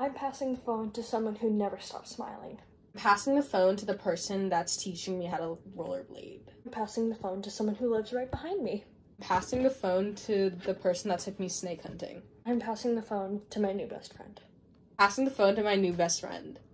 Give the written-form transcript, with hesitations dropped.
I'm passing the phone to someone who never stops smiling. Passing the phone to the person that's teaching me how to rollerblade. I'm passing the phone to someone who lives right behind me. Passing the phone to the person that took me snake hunting. I'm passing the phone to my new best friend. Passing the phone to my new best friend.